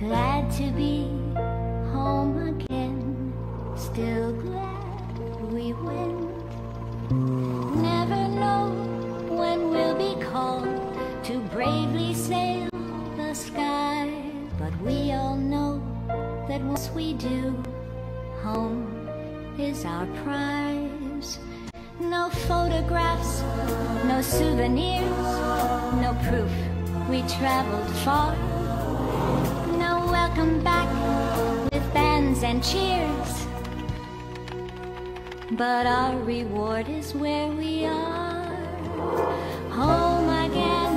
glad to be home again, still glad we went. Never know when we'll be called to bravely sail the sky, but we all know that once we do, home is our prize. No photographs, no souvenirs, no proof we traveled far. No welcome back with bands and cheers, but our reward is where we are. Home again,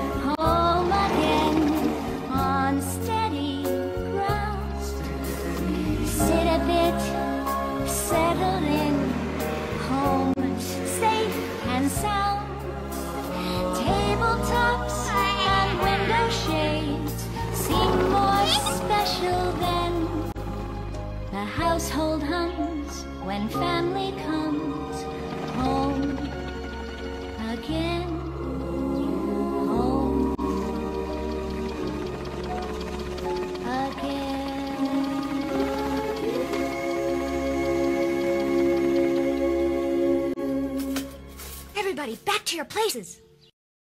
on steady ground. Sit a bit, settle in, home safe and sound. Tabletops and window shades seem more special than the household hums when family comes home again. Home again. Everybody, back to your places!